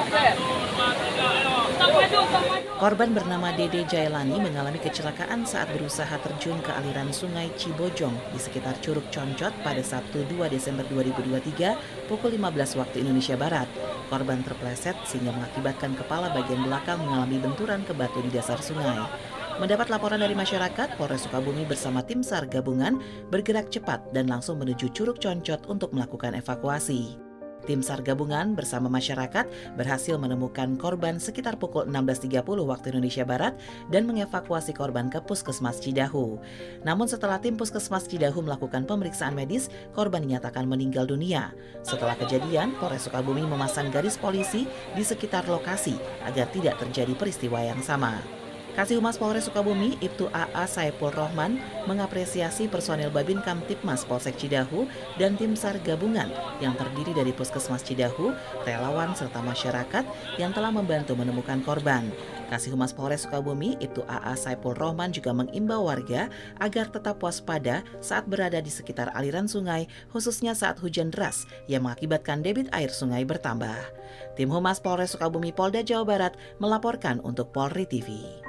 Korban bernama Dede Jailani mengalami kecelakaan saat berusaha terjun ke aliran sungai Cibojong di sekitar Curug Concot pada Sabtu 2 Desember 2023 pukul 15 waktu Indonesia Barat. Korban terpleset sehingga mengakibatkan kepala bagian belakang mengalami benturan ke batu di dasar sungai. Mendapat laporan dari masyarakat, Polres Sukabumi bersama tim SAR gabungan bergerak cepat dan langsung menuju Curug Concot untuk melakukan evakuasi. Tim SAR gabungan bersama masyarakat berhasil menemukan korban sekitar pukul 16.30 waktu Indonesia Barat dan mengevakuasi korban ke Puskesmas Cidahu. Namun setelah tim Puskesmas Cidahu melakukan pemeriksaan medis, korban dinyatakan meninggal dunia. Setelah kejadian, Polres Sukabumi memasang garis polisi di sekitar lokasi agar tidak terjadi peristiwa yang sama. Kasih Humas Polres Sukabumi, Ibtu AA Saipul Rohman, mengapresiasi personel Babin Kamtipmas Polsek Cidahu dan tim SAR gabungan yang terdiri dari Puskesmas Cidahu, relawan serta masyarakat yang telah membantu menemukan korban. Kasih Humas Polres Sukabumi, Ibtu AA Saipul Rohman juga mengimbau warga agar tetap waspada saat berada di sekitar aliran sungai, khususnya saat hujan deras yang mengakibatkan debit air sungai bertambah. Tim Humas Polres Sukabumi Polda Jawa Barat melaporkan untuk Polri TV.